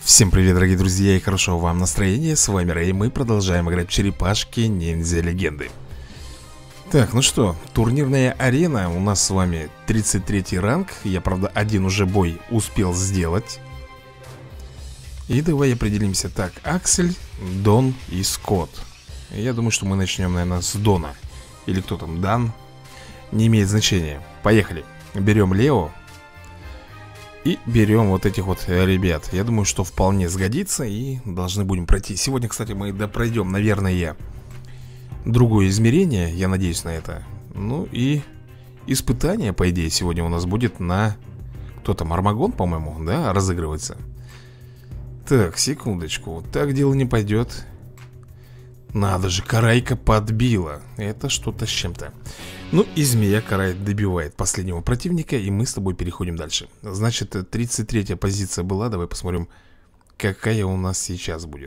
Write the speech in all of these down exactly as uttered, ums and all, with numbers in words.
Всем привет, дорогие друзья, и хорошего вам настроения. С вами Рэй, мы продолжаем играть в черепашки ниндзя легенды. Так, ну что, турнирная арена. У нас с вами тридцать третий ранг. Я, правда, один уже бой успел сделать. И давай определимся. Так, Аксель, Дон и Скотт. Я думаю, что мы начнем, наверное, с Дона. Или кто там, Дан. Не имеет значения. Поехали. Берем Лео. И берем вот этих вот ребят. Я думаю, что вполне сгодится. И должны будем пройти. Сегодня, кстати, мы допройдем, наверное, другое измерение. Я надеюсь на это. Ну и испытание, по идее, сегодня у нас будет на... Кто там, Армагон, по-моему, да, разыгрывается. Так, секундочку. Так дело не пойдет. Надо же, Карайка подбила. Это что-то с чем-то. Ну и змея Карай добивает последнего противника. И мы с тобой переходим дальше. Значит, тридцать третья позиция была. Давай посмотрим, какая у нас сейчас будет.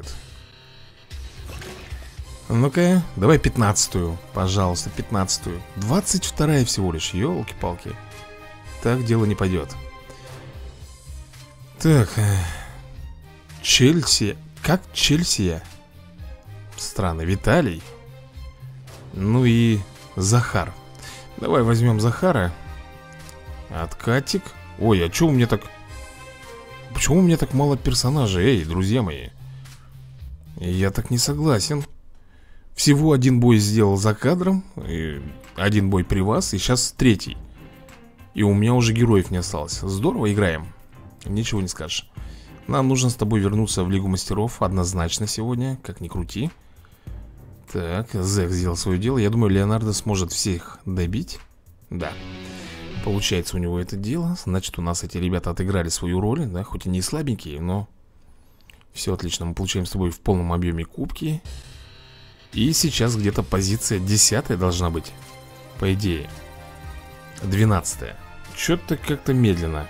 Ну-ка, давай пятнадцатую, пожалуйста, пятнадцатую. Двадцать вторая всего лишь, елки-палки. Так дело не пойдет. Так, Челси. Как Челси? Странно, Виталий. Ну и Захар. Давай возьмем Захара. Откатик. Ой, а что у меня так... Почему у меня так мало персонажей? Эй, друзья мои, я так не согласен. Всего один бой сделал за кадром, и один бой при вас, и сейчас третий. И у меня уже героев не осталось. Здорово играем. Ничего не скажешь. Нам нужно с тобой вернуться в Лигу Мастеров однозначно сегодня, как ни крути. Так, Зек сделал свое дело. Я думаю, Леонардо сможет всех добить. Да, получается у него это дело. Значит, у нас эти ребята отыграли свою роль, да, хоть и не слабенькие, но все отлично. Мы получаем с тобой в полном объеме кубки. И сейчас где-то позиция десятая должна быть, по идее. Двенадцатая. Что-то как-то медленно.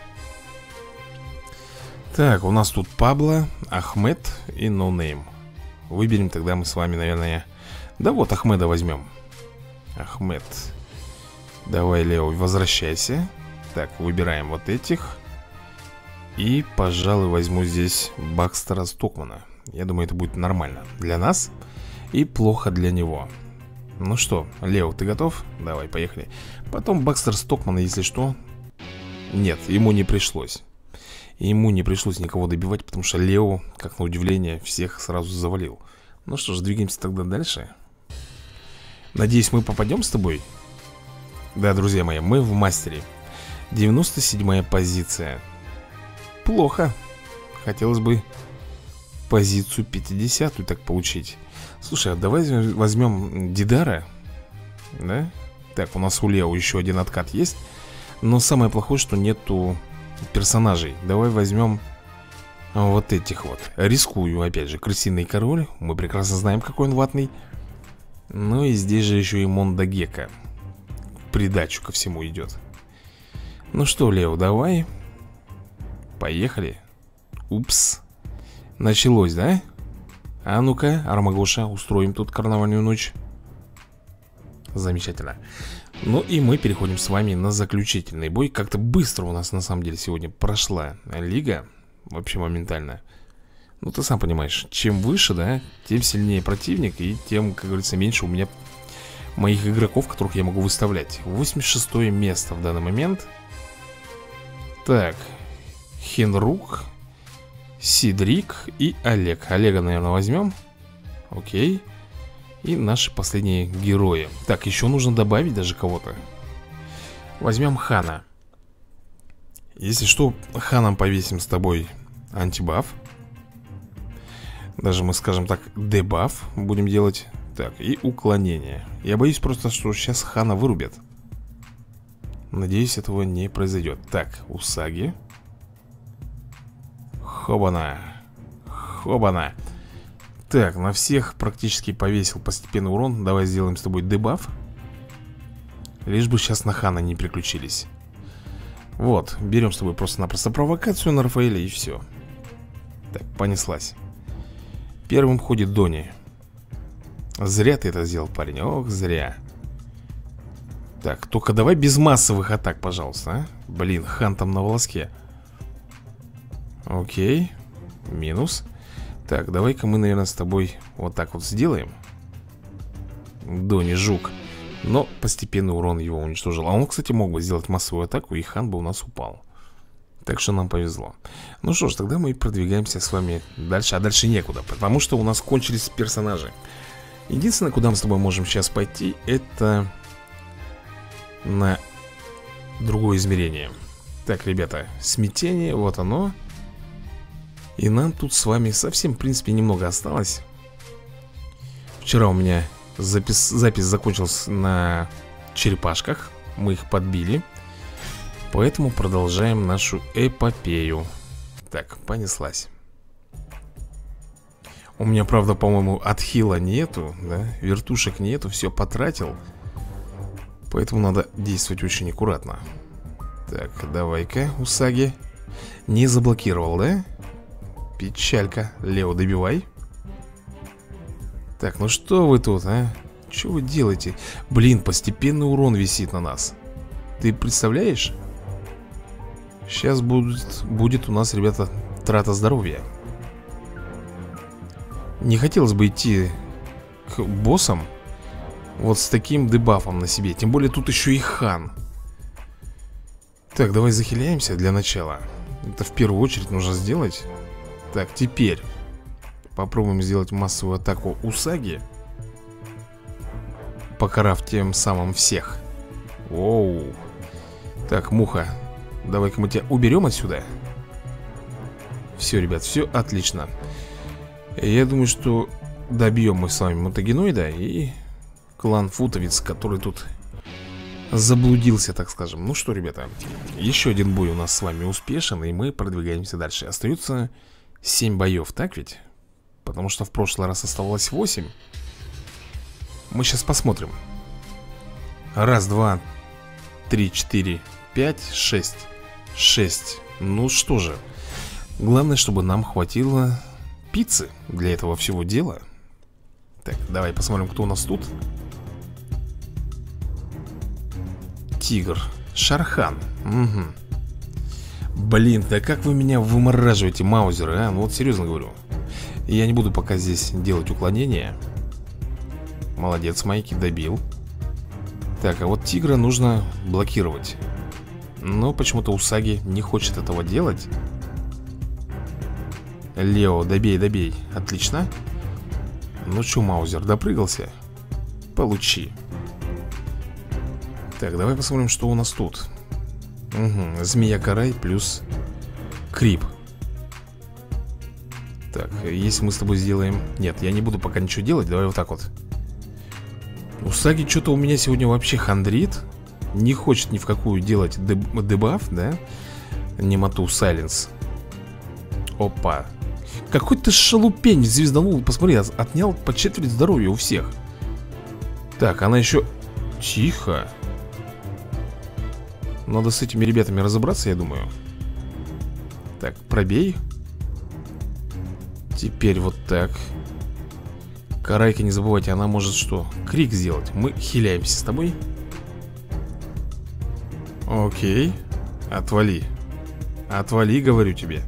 Так, у нас тут Пабло, Ахмед и No Name. Выберем тогда мы с вами, наверное... Да вот, Ахмеда возьмем. Ахмед. Давай, Лео, возвращайся. Так, выбираем вот этих. И, пожалуй, возьму здесь Бакстера Стокмана. Я думаю, это будет нормально для нас и плохо для него. Ну что, Лео, ты готов? Давай, поехали. Потом Бакстер Стокмана, если что. Нет, ему не пришлось. Ему не пришлось никого добивать, потому что Лео, как на удивление, всех сразу завалил. Ну что ж, двигаемся тогда дальше. Надеюсь, мы попадем с тобой. Да, друзья мои, мы в мастере. девяносто седьмая позиция. Плохо. Хотелось бы позицию пятидесятую так получить. Слушай, а давай возьмем Дидара. Да? Так, у нас у Лео еще один откат есть. Но самое плохое, что нету персонажей. Давай возьмем вот этих вот. Рискую, опять же, крысиный король. Мы прекрасно знаем, какой он ватный. Ну и здесь же еще и Мондагека. В придачу ко всему идет. Ну что, Лео, давай. Поехали. Упс. Началось, да? А ну-ка, Армагоша, устроим тут карнавальную ночь. Замечательно. Ну и мы переходим с вами на заключительный бой. Как-то быстро у нас на самом деле сегодня прошла лига. Вообще моментально. Ну ты сам понимаешь, чем выше, да, тем сильнее противник. И тем, как говорится, меньше у меня моих игроков, которых я могу выставлять. восемьдесят шестое место в данный момент. Так, Хенрук, Сидрик и Олег. Олега, наверное, возьмем. Окей. И наши последние герои. Так, еще нужно добавить даже кого-то. Возьмем Хана. Если что, Ханом повесим с тобой антибаф. Даже мы, скажем так, дебаф будем делать. Так, и уклонение. Я боюсь просто, что сейчас Хана вырубят. Надеюсь, этого не произойдет. Так, Усаги. Хобана. Хобана. Так, на всех практически повесил постепенный урон. Давай сделаем с тобой дебаф. Лишь бы сейчас на Хана не приключились. Вот, берем с тобой просто-напросто провокацию на Рафаэля и все. Так, понеслась. Первым ходит Дони. Зря ты это сделал, парень. Ох, зря. Так, только давай без массовых атак, пожалуйста, а? Блин, Хан там на волоске. Окей. Минус. Так, давай-ка мы, наверное, с тобой вот так вот сделаем. Дони жук. Но постепенный урон его уничтожил. А он, кстати, мог бы сделать массовую атаку, и хан бы у нас упал. Так что нам повезло. Ну что ж, тогда мы продвигаемся с вами дальше. А дальше некуда, потому что у нас кончились персонажи. Единственное, куда мы с тобой можем сейчас пойти, это на другое измерение. Так, ребята, смятение, вот оно. И нам тут с вами совсем, в принципе, немного осталось. Вчера у меня запись, запись закончилась на черепашках. Мы их подбили. Поэтому продолжаем нашу эпопею. Так, понеслась. У меня, правда, по-моему, отхила нету, да? Вертушек нету, все потратил. Поэтому надо действовать очень аккуратно. Так, давай-ка, Усаги. Не заблокировал, да? Печалька. Лео, добивай. Так, ну что вы тут, а? Что вы делаете? Блин, постепенный урон висит на нас. Ты представляешь? Сейчас будет, будет у нас, ребята, трата здоровья. Не хотелось бы идти к боссам вот с таким дебафом на себе. Тем более тут еще и хан. Так, давай захиляемся для начала. Это в первую очередь нужно сделать. Так, теперь попробуем сделать массовую атаку Усаги, покарав тем самым всех. Оу. Так, муха, давай-ка мы тебя уберем отсюда. Все, ребят, все отлично. Я думаю, что добьем мы с вами Мутагеноида и клан Футовец, который тут заблудился, так скажем. Ну что, ребята, еще один бой у нас с вами успешен, и мы продвигаемся дальше. Остается семь боев, так ведь? Потому что в прошлый раз оставалось восемь. Мы сейчас посмотрим. Раз, два, три, четыре, пять, шесть. Шесть. Ну что же, главное, чтобы нам хватило пиццы для этого всего дела. Так, давай посмотрим, кто у нас тут. Тигр, Шархан. Угу. Блин, да как вы меня вымораживаете, маузеры, а? Ну вот серьезно говорю. Я не буду пока здесь делать уклонения. Молодец, Майки, добил. Так, а вот тигра нужно блокировать. Но почему-то Усаги не хочет этого делать. Лео, добей, добей. Отлично. Ну что, маузер, допрыгался? Получи. Так, давай посмотрим, что у нас тут. Угу, змея-карай плюс крип. Так, если мы с тобой сделаем... Нет, я не буду пока ничего делать, давай вот так вот. Усаги что-то у меня сегодня вообще хандрит. Не хочет ни в какую делать деб дебаф, да? Немоту сайленс. Опа. Какой ты шалупень звезданул. Посмотри, отнял по четверть здоровья у всех. Так, она еще... Тихо. Надо с этими ребятами разобраться, я думаю. Так, пробей. Теперь вот так. Карайка, не забывайте, она может что? Крик сделать. Мы хиляемся с тобой. Окей. Отвали. Отвали, говорю тебе.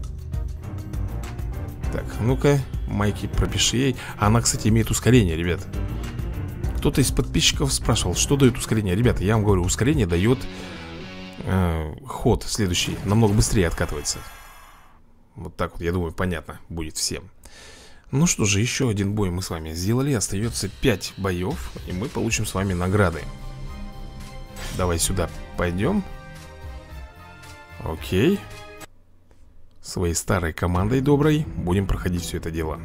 Так, ну-ка, Майки, пропиши ей. Она, кстати, имеет ускорение, ребят. Кто-то из подписчиков спрашивал, что дает ускорение. Ребята, я вам говорю, ускорение дает э, ход следующий. Намного быстрее откатывается. Вот так вот, я думаю, понятно будет всем. Ну что же, еще один бой мы с вами сделали. Остается пять боев, и мы получим с вами награды. Давай сюда пойдем. Окей. Своей старой командой доброй будем проходить все это дело.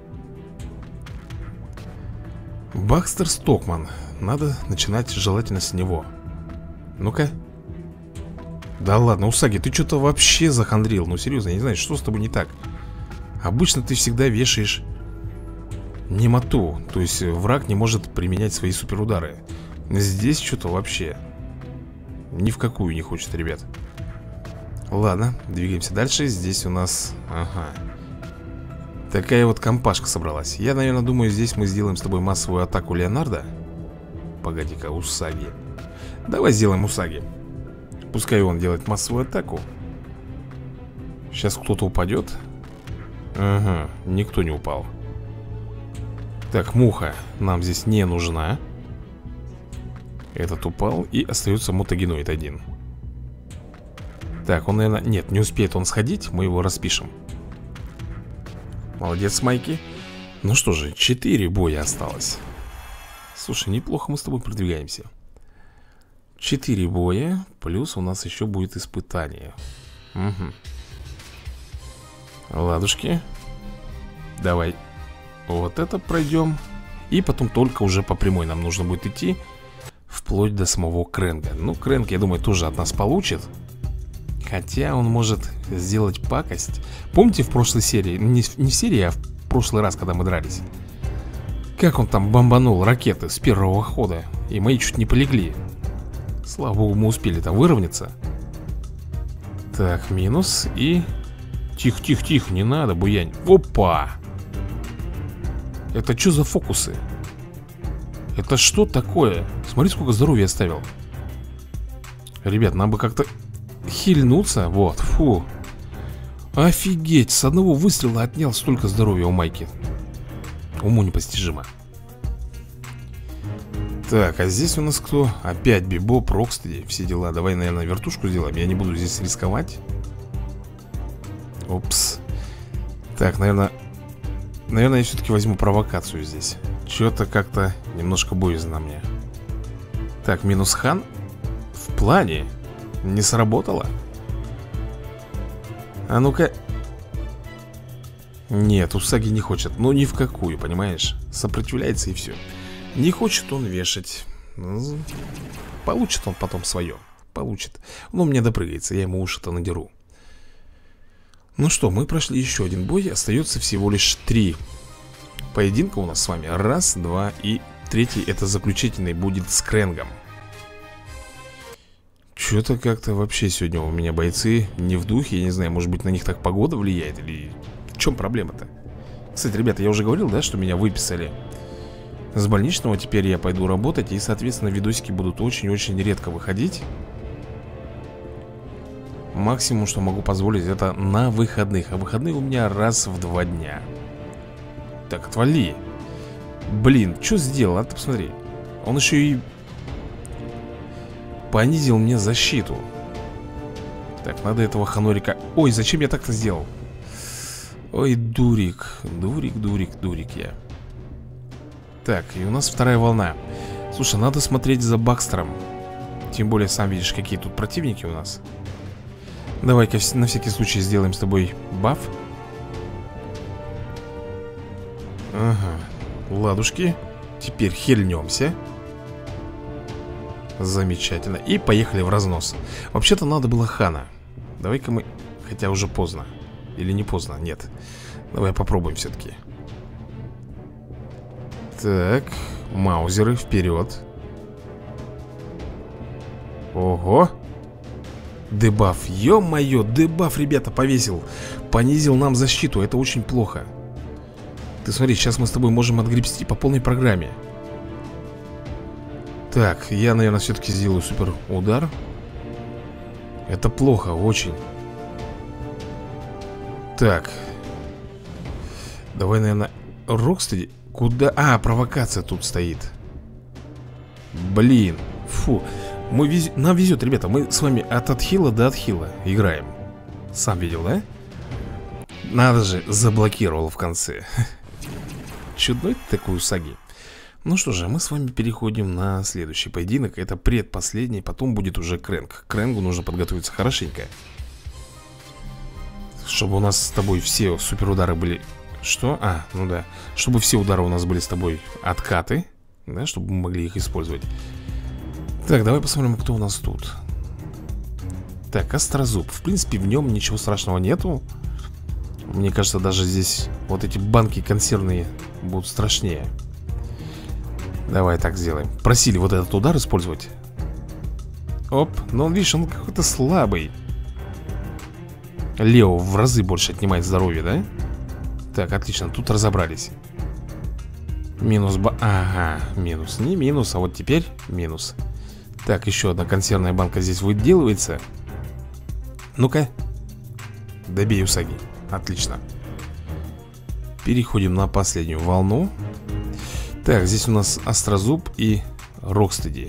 Бакстер Стокман. Надо начинать желательно с него. Ну-ка. Да ладно, Усаги, ты что-то вообще захандрил. Ну серьезно, я не знаю, что с тобой не так. Обычно ты всегда вешаешь немоту. То есть враг не может применять свои суперудары. Здесь что-то вообще ни в какую не хочет, ребят. Ладно, двигаемся дальше. Здесь у нас... Ага. Такая вот компашка собралась. Я, наверное, думаю, здесь мы сделаем с тобой массовую атаку Леонардо. Погоди-ка, Усаги. Давай сделаем Усаги. Пускай он делает массовую атаку. Сейчас кто-то упадет. Ага, никто не упал. Так, муха нам здесь не нужна. Этот упал, и остается мутагеноид один. Так, он, наверное... Нет, не успеет он сходить, мы его распишем. Молодец, Майки. Ну что же, четыре боя осталось. Слушай, неплохо мы с тобой продвигаемся. Четыре боя, плюс у нас еще будет испытание. Угу. Ладушки. Давай вот это пройдем. И потом только уже по прямой нам нужно будет идти вплоть до самого Крэнга. Ну, Крэнг, я думаю, тоже от нас получит. Хотя он может сделать пакость. Помните в прошлой серии, не, не в серии, а в прошлый раз, когда мы дрались, как он там бомбанул ракеты с первого хода, и мои чуть не полегли. Слава богу, мы успели там выровняться. Так, минус. И... Тихо-тихо-тихо, не надо, буянь. Опа! Это что за фокусы? Это что такое? Смотри, сколько здоровья оставил. Ребят, нам бы как-то хильнуться. Вот, фу. Офигеть, с одного выстрела отнял столько здоровья у Майки. Уму непостижимо. Так, а здесь у нас кто? Опять Бибоп, Рокстеди, все дела. Давай, наверное, вертушку сделаем. Я не буду здесь рисковать. Опс. Так, наверное... Наверное, я все-таки возьму провокацию здесь. Что-то как-то немножко боязно мне. Так, минус хан. В плане. Не сработало. А ну-ка. Нет, Усаги не хочет. Ну, ни в какую, понимаешь? Сопротивляется и все. Не хочет он вешать. Получит он потом свое. Получит. Он у меня допрыгается, я ему уши-то надеру. Ну что, мы прошли еще один бой. Остается всего лишь три поединка у нас с вами. Раз, два и третий, это заключительный, будет с Крэнгом. Что-то как-то вообще сегодня у меня бойцы не в духе. Я не знаю, может быть, на них так погода влияет, или в чем проблема-то? Кстати, ребята, я уже говорил, да, что меня выписали с больничного. Теперь я пойду работать, и, соответственно, видосики будут очень-очень редко выходить. Максимум, что могу позволить, это на выходных. А выходные у меня раз в два дня. Так, отвали. Блин, что сделал, а ты посмотри. Он еще и понизил мне защиту. Так, надо этого Ханорика. Ой, зачем я так-то сделал? Ой, дурик. Дурик, дурик, дурик я. Так, и у нас вторая волна. Слушай, надо смотреть за Бакстером. Тем более, сам видишь, какие тут противники у нас. Давай-ка на всякий случай сделаем с тобой баф. Ага, ладушки. Теперь хильнемся. Замечательно. И поехали в разнос. Вообще-то надо было Хана. Давай-ка мы... Хотя уже поздно. Или не поздно, нет. Давай попробуем все-таки. Так, маузеры вперед. Ого. Дебаф, ё-моё, дебаф, ребята, повесил. Понизил нам защиту, это очень плохо. Ты смотри, сейчас мы с тобой можем отгребсти по полной программе. Так, я, наверное, все-таки сделаю супер удар. Это плохо, очень. Так. Давай, наверное, Рокстеди. Куда? А, провокация тут стоит. Блин, фу. Мы вез... Нам везет, ребята. Мы с вами от отхила до отхила играем. Сам видел, да? Надо же, заблокировал в конце. Чудной ты такой Усаги. Ну что же, мы с вами переходим на следующий поединок. Это предпоследний, потом будет уже Крэнг. К Крэнгу нужно подготовиться хорошенько, чтобы у нас с тобой все суперудары были... Что? А, ну да. Чтобы все удары у нас были с тобой откаты. Да, чтобы мы могли их использовать. Так, давай посмотрим, кто у нас тут. Так, Острозуб. В принципе, в нем ничего страшного нету. Мне кажется, даже здесь вот эти банки консервные будут страшнее. Давай так сделаем. Просили вот этот удар использовать. Оп, но он, видишь, он какой-то слабый. Лео в разы больше отнимает здоровье, да? Так, отлично, тут разобрались. Минус ба... Ага, минус. Не минус, а вот теперь минус. Так, еще одна консервная банка здесь выделывается. Ну-ка. Добей Усаги. Отлично. Переходим на последнюю волну. Так, здесь у нас Острозуб и Рокстеди.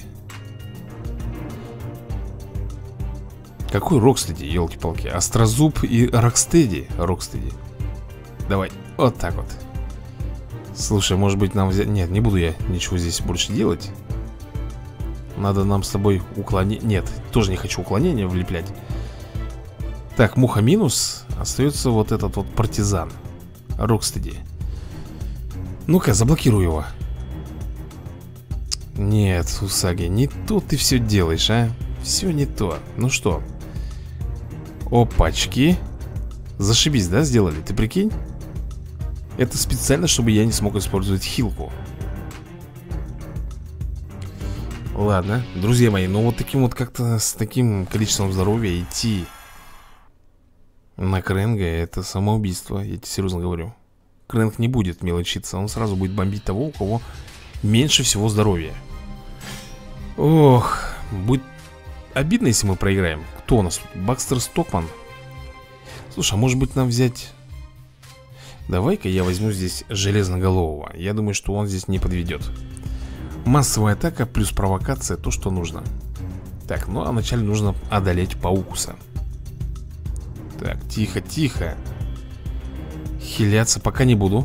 Какой Рокстеди, елки-палки? Острозуб и Рокстеди. Рокстеди. Давай, вот так вот. Слушай, может быть нам взять... Нет, не буду я ничего здесь больше делать. Надо нам с тобой уклонение... Нет, тоже не хочу уклонение влеплять. Так, муха минус. Остается вот этот вот партизан Рокстеди. Ну-ка, заблокируй его. Нет, Усаги, не то ты все делаешь, а. Все не то. Ну что? Опачки. Зашибись, да, сделали? Ты прикинь? Это специально, чтобы я не смог использовать хилку. Ладно, друзья мои, ну вот таким вот как-то с таким количеством здоровья идти на Крэнга — это самоубийство, я тебе серьезно говорю. Крэнг не будет мелочиться, он сразу будет бомбить того, у кого меньше всего здоровья. Ох, будет обидно, если мы проиграем. Кто у нас тут? Бакстер Стокман. Слушай, а может быть нам взять... Давай-ка я возьму здесь Железноголового. Я думаю, что он здесь не подведет. Массовая атака плюс провокация, то, что нужно. Так, ну а вначале нужно одолеть Паукуса. Так, тихо, тихо. Хиляться пока не буду.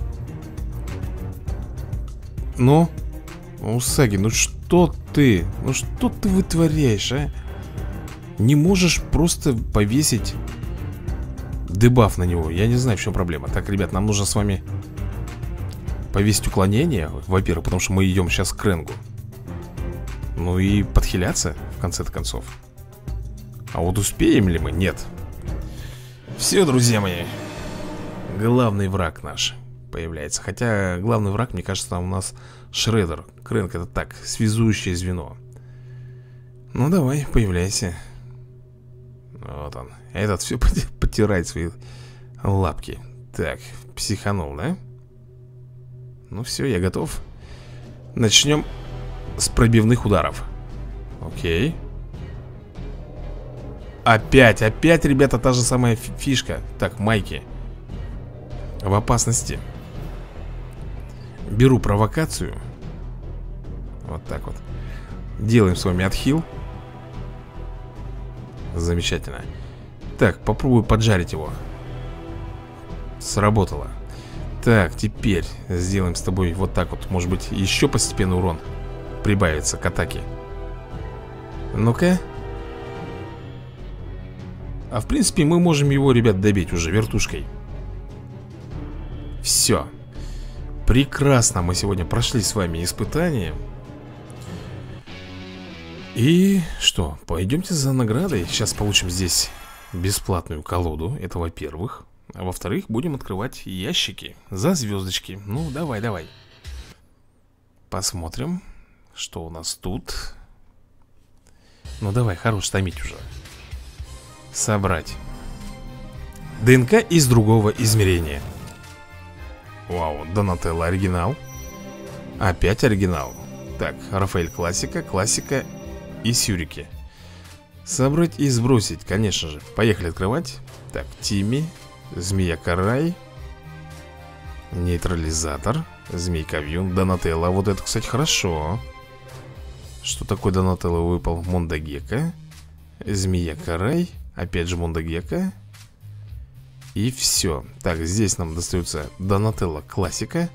Ну, Усаги, ну что ты? Ну что ты вытворяешь, а? Не можешь просто повесить дебаф на него. Я не знаю, в чем проблема. Так, ребят, нам нужно с вами повесить уклонение. Во-первых, потому что мы идем сейчас к Крэнгу. Ну и подхиляться, в конце-то концов. А вот успеем ли мы? Нет. Все, друзья мои. Главный враг наш появляется. Хотя главный враг, мне кажется, там у нас Шреддер. Крэнг — это так, связующее звено. Ну давай, появляйся. Вот он. Этот все потирает свои лапки. Так, психанул, да? Ну все, я готов. Начнем с пробивных ударов. Окей. Опять, опять, ребята, та же самая фишка. Так, майки в опасности. Беру провокацию. Вот так вот. Делаем с вами отхил. Замечательно. Так, попробую поджарить его. Сработало. Так, теперь сделаем с тобой вот так вот. Может быть, еще постепенно урон прибавится к атаке. Ну-ка. А в принципе мы можем его, ребят, добить уже вертушкой. Все. Прекрасно, мы сегодня прошли с вами испытание. И что, пойдемте за наградой. Сейчас получим здесь бесплатную колоду. Это во-первых. А во-вторых, будем открывать ящики за звездочки. Ну, давай, давай. Посмотрим, что у нас тут. Ну, давай, хорош томить уже. Собрать ДНК из другого измерения. Вау, Донателло оригинал. Опять оригинал. Так, Рафаэль классика, классика и Сюрики. Собрать и сбросить, конечно же. Поехали открывать. Так, Тимми, Змея-Карай, Нейтрализатор, Змейка-Вьюн, Донателло. Вот это, кстати, хорошо. Что такое Донателло выпал? Мондагека, Змея-Карай, опять же Мондагека. И все. Так, здесь нам достается Донателло классика.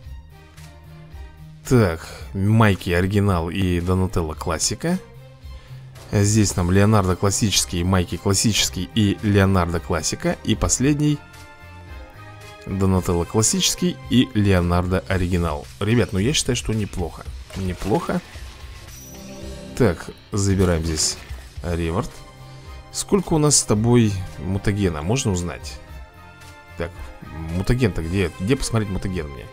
Так, Майки оригинал и Донателло классика. Здесь нам Леонардо классический, Майки классический и Леонардо классика. И последний Донателло классический и Леонардо оригинал. Ребят, ну я считаю, что неплохо. Неплохо. Так, забираем здесь реворд. Сколько у нас с тобой мутагена? Можно узнать? Так, мутаген-то где? Где посмотреть мутаген мне?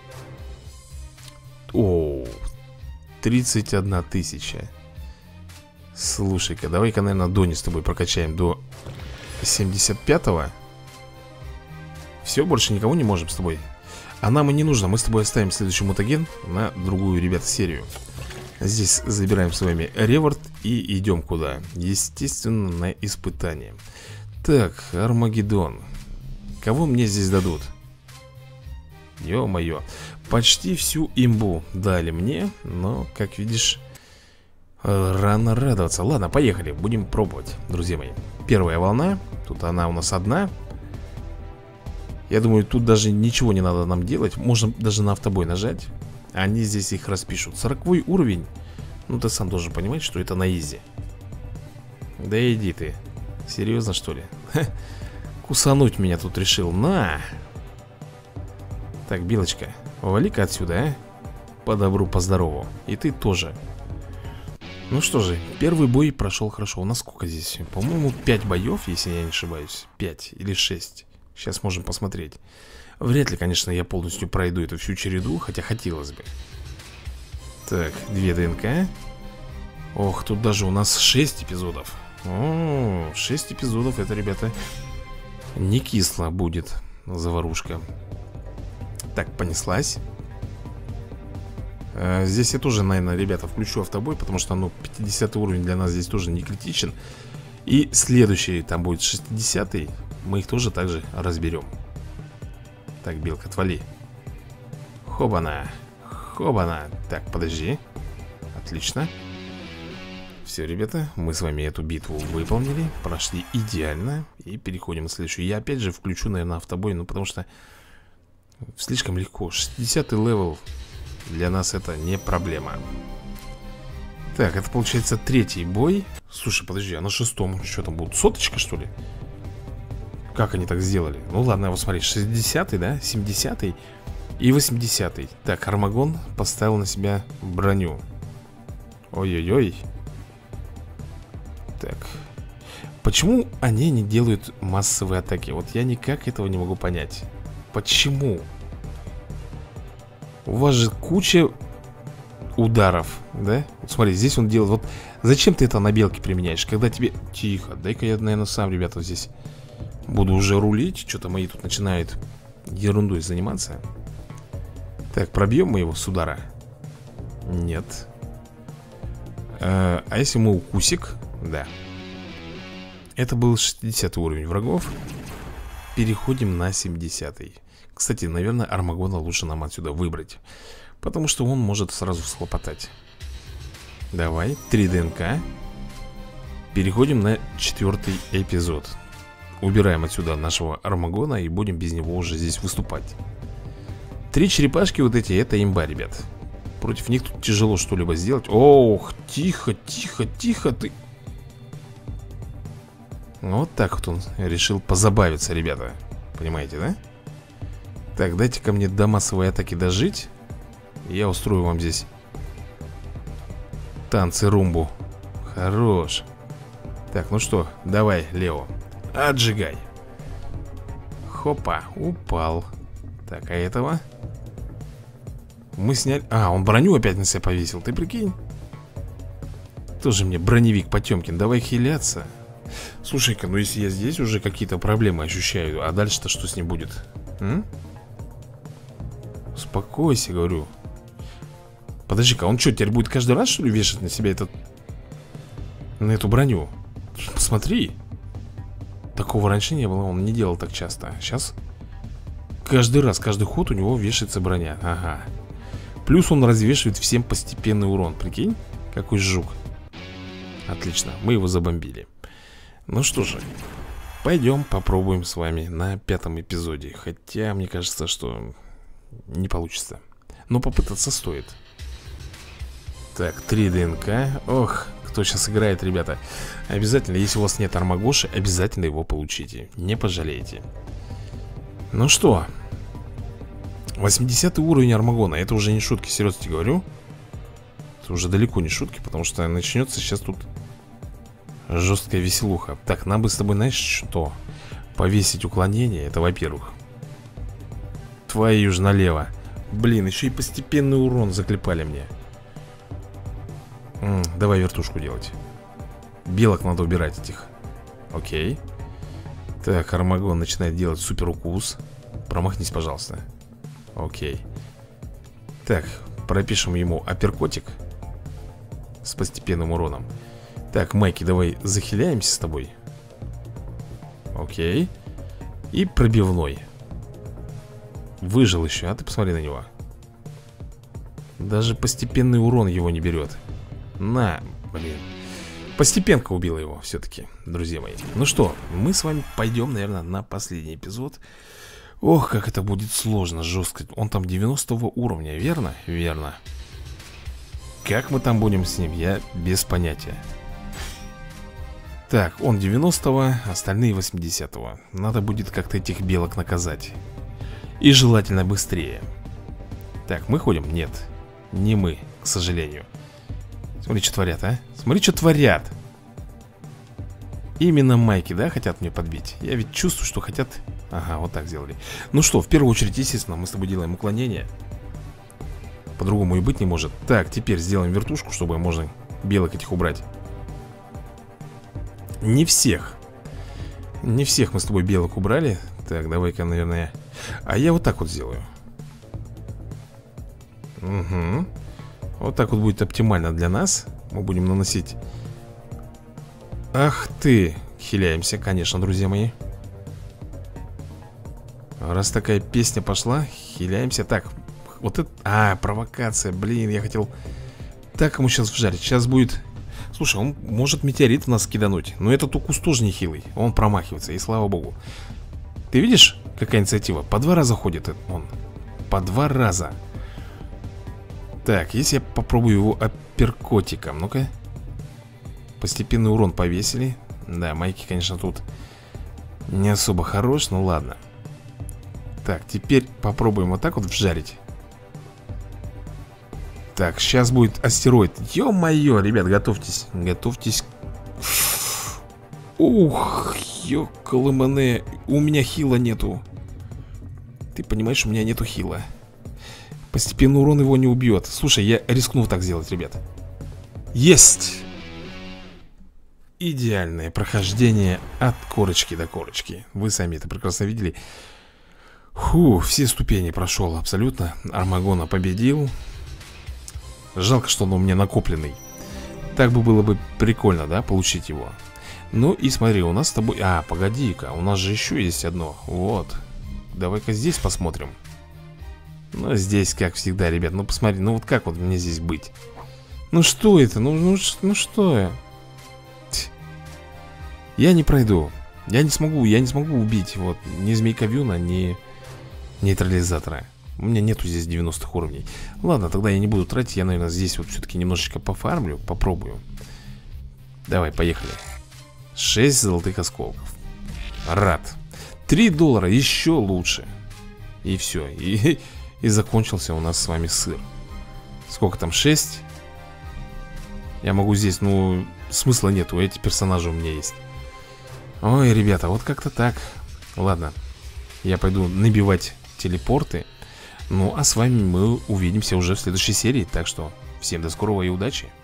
О, тридцать одна тысяча. Слушай-ка, давай-ка, наверное, Дони с тобой прокачаем до семьдесят пятого. Все, больше никого не можем с тобой. А нам и не нужно, мы с тобой оставим следующий мутаген на другую, ребята, серию. Здесь забираем с вами реворд и идем куда? Естественно, на испытание. Так, Армагеддон. Кого мне здесь дадут? Ё-моё. Почти всю имбу дали мне. Но, как видишь, рано радоваться. Ладно, поехали, будем пробовать, друзья мои. Первая волна. Тут она у нас одна. Я думаю, тут даже ничего не надо нам делать. Можно даже на автобой нажать. Они здесь их распишут. Сороковой уровень. Ну, ты сам должен понимать, что это на изи. Да иди ты. Серьезно, что ли? Ха. Кусануть меня тут решил. На! Так, Белочка, вали-ка отсюда, а? По добру, по здорову. И ты тоже. Ну что же, первый бой прошел хорошо. У нас сколько здесь? По-моему, пять боев, если я не ошибаюсь. Пять или шесть. Сейчас можем посмотреть. Вряд ли, конечно, я полностью пройду эту всю череду, хотя хотелось бы. Так, две ДНК. Ох, тут даже у нас шесть эпизодов. О, шесть эпизодов, это, ребята, не кисло будет заварушка. Так, понеслась. а, Здесь я тоже, наверное, ребята, включу автобой, потому что, ну, пятидесятый уровень для нас здесь тоже не критичен. И следующий, там будет шестидесятый. Мы их тоже также разберем. Так, Белка, отвали. Хобана. Хобана. Так, подожди. Отлично. Все, ребята, мы с вами эту битву выполнили. Прошли идеально. И переходим на следующую. Я опять же включу, наверное, автобой. Ну, потому что слишком легко. шестидесятый левел для нас это не проблема. Так, это получается третий бой. Слушай, подожди, а на шестом что там будет? Соточка, что ли? Как они так сделали? Ну ладно, вот смотри, шестидесятый, да? семидесятый и восьмидесятый. Так, Армагон поставил на себя броню. Ой-ой-ой. Так. Почему они не делают массовые атаки? Вот я никак этого не могу понять. Почему? У вас же куча ударов, да? Вот смотри, здесь он делает. Вот зачем ты это на белке применяешь? Когда тебе... Тихо, дай-ка я, наверное, сам, ребята, здесь буду уже рулить. Что-то мои тут начинают ерундой заниматься. Так, пробьем мы его с удара? Нет. А, а если мы укусик? Да. Это был шестидесятый уровень врагов. Переходим на семидесятый. Кстати, наверное, Армагона лучше нам отсюда выбрать, потому что он может сразу схлопотать. Давай, три ДНК. Переходим на четвертый эпизод. Убираем отсюда нашего Армагона и будем без него уже здесь выступать. Три черепашки вот эти, это имба, ребят. Против них тут тяжело что-либо сделать. Ох, тихо, тихо, тихо ты. Вот так вот он решил позабавиться, ребята. Понимаете, да? Так, дайте-ка мне до массовой атаки дожить. Я устрою вам здесь танцы румбу. Хорош. Так, ну что, давай, Лео, отжигай. Хопа, упал. Так, а этого мы сняли... А, он броню опять на себя повесил, ты прикинь? Тоже мне броневик Потемкин, давай хиляться. Слушай-ка, ну если я здесь уже какие-то проблемы ощущаю, а дальше-то что с ним будет? М? Успокойся, говорю. Подожди-ка, он что, теперь будет каждый раз, что ли, вешать на себя этот... на эту броню? Посмотри. Такого раньше не было, он не делал так часто. Сейчас каждый раз, каждый ход у него вешается броня. Ага. Плюс он развешивает всем постепенный урон. Прикинь, какой жук. Отлично, мы его забомбили. Ну что же, пойдем попробуем с вами на пятом эпизоде. Хотя, мне кажется, что не получится. Но попытаться стоит. Так, три ДНК. Ох, кто сейчас играет, ребята. Обязательно, если у вас нет Армагоши, обязательно его получите. Не пожалеете. Ну что, восьмидесятый уровень Армагона. Это уже не шутки, серьезно тебе говорю. Это уже далеко не шутки, потому что начнется сейчас тут жесткая веселуха. Так, нам бы с тобой, знаешь что? Повесить уклонение, это во-первых. Твою же налево. Блин, еще и постепенный урон заклепали мне. М, Давай вертушку делать. Белок надо убирать этих. Окей. Так, Армагон начинает делать супер укус. Промахнись, пожалуйста. Окей. Так, пропишем ему апперкотик с постепенным уроном. Так, Майки, давай захиляемся с тобой. Окей. И пробивной. Выжил еще, а ты посмотри на него. Даже постепенный урон его не берет. На, блин. Постепенка убила его все-таки, друзья мои. Ну что, мы с вами пойдем, наверное, на последний эпизод. Ох, как это будет сложно, жестко. Он там девяностого уровня, верно? Верно. Как мы там будем с ним, я без понятия. Так, он девяностого, остальные восьмидесятого. Надо будет как-то этих белок наказать. И желательно быстрее. Так, мы ходим? Нет, не мы, к сожалению. Смотри, что творят, а? Смотри, что творят. Именно майки, да, хотят мне подбить? Я ведь чувствую, что хотят... Ага, вот так сделали. Ну что, в первую очередь, естественно, мы с тобой делаем уклонение. По-другому и быть не может. Так, теперь сделаем вертушку, чтобы можно белок этих убрать. Не всех. Не всех мы с тобой белок убрали. Так, давай-ка, наверное... А я вот так вот сделаю. Угу. Вот так вот будет оптимально для нас. Мы будем наносить... Ах ты! Хиляемся, конечно, друзья мои. Раз такая песня пошла, хиляемся. Так, вот это... А, провокация, блин, я хотел... Так ему сейчас вжарить. Сейчас будет... Слушай, он может метеорит в нас кидануть. Но этот укус тоже не хилый. Он промахивается, и слава богу. Ты видишь, какая инициатива? По два раза ходит он. По два раза. Так, если я попробую его апперкотиком. Ну-ка. Постепенный урон повесили. Да, майки, конечно, тут не особо хорош, ну ладно. Так, теперь попробуем вот так вот вжарить. Так, сейчас будет астероид. Ё-моё, ребят, готовьтесь. Готовьтесь. Ух, ёкалэмэне. У меня хила нету. Ты понимаешь, у меня нету хила. Постепенный урон его не убьет. Слушай, я рискну так сделать, ребят. Есть! Идеальное прохождение от корочки до корочки. Вы сами это прекрасно видели. Фу, все ступени прошел абсолютно. Армагона победил. Жалко, что он у меня накопленный. Так бы было бы прикольно, да, получить его. Ну и смотри, у нас с тобой... А, погоди-ка, у нас же еще есть одно. Вот. Давай-ка здесь посмотрим. Ну, здесь, как всегда, ребят. Ну, посмотри, ну вот как вот мне здесь быть? Ну, что это? Ну, ну, ну что я? Я не пройду. Я не смогу, я не смогу убить вот ни змейковюна, ни нейтрализатора. У меня нету здесь девяностых уровней. Ладно, тогда я не буду тратить. Я, наверное, здесь вот все-таки немножечко пофармлю. Попробую. Давай, поехали. шесть золотых осколков. Рад. три доллара, еще лучше. И все. И, и закончился у нас с вами сыр. Сколько там? шесть? Я могу здесь, ну, смысла нету. Эти персонажи у меня есть. Ой, ребята, вот как-то так. Ладно. Я пойду набивать телепорты. Ну, а с вами мы увидимся уже в следующей серии. Так что всем до скорого и удачи.